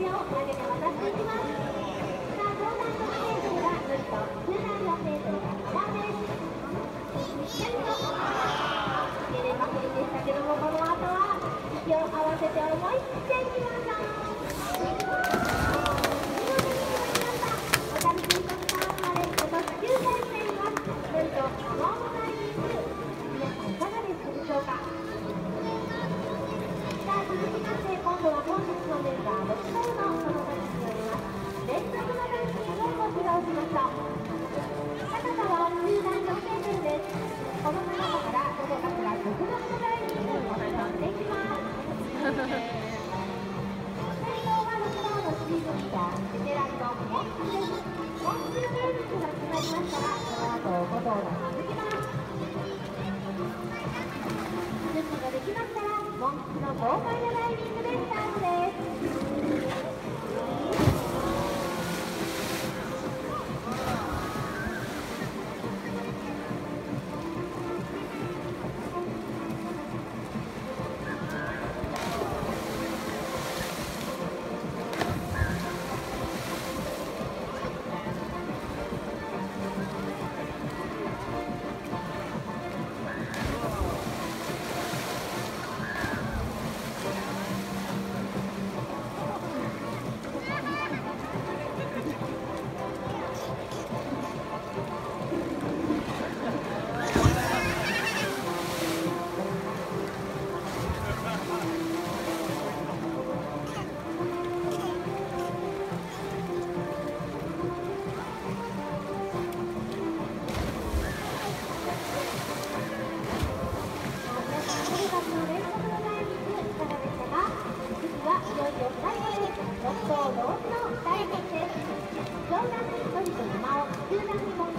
手を上げて渡していきます。さあ、上段6メートルがルイと、中段4メートルがカバーです。しっかりとつけれませんでしたけども、この後は息を合わせて思い切っていきましょう。お楽しみとスタートまで今年9回目になります。ルイとカモンタイミング、皆さんいかがでしたでしょうか。さあ、続きまして今度は本日のメンバー6校のその時によります連続のダンシングをご披露しましょう。高さは中段6メートルです。この高さからどこかしら独特のダイビングを行っていきます。先頭は6号のスピードリーダー、ベテランのモンスです。モンスル名物が決まりましたら、その後5頭が続きます。準備ができましたら、モンスの豪快なダイビングでスタートです。6頭同時の大決です。上段に1人と山を、中段にも